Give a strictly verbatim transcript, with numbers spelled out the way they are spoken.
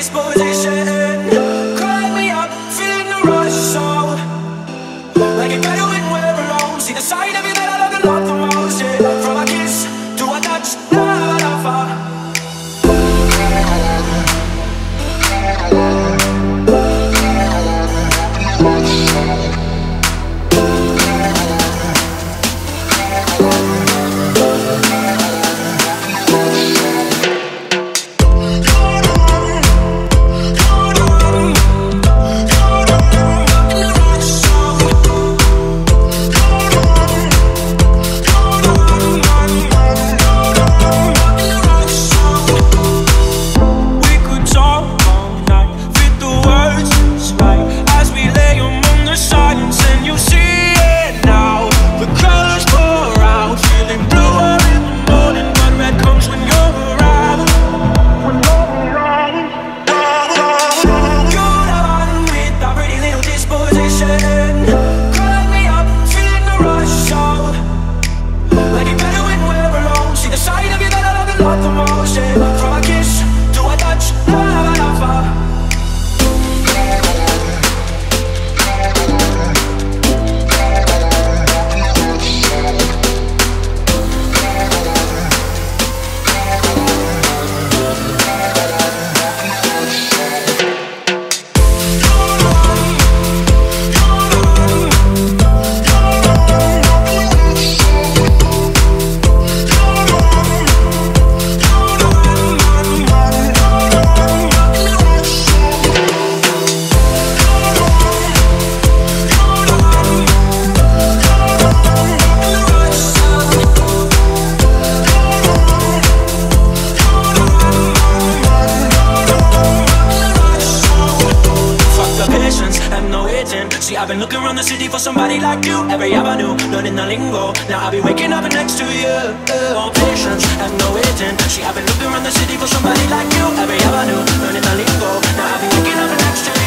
disposition. Call me up, feeling the rush, so like it better when we're alone. See the side of you that I love the love the most, yeah. From a kiss to a touch, not a far. See, I've been looking around the city for somebody like you. Every avenue, learning the lingo. Now I'll be waking up next to you. Oh, patience, have no waiting. See, I've been looking around the city for somebody like you. Every avenue, learning the lingo. Now I'll be waking up next to you.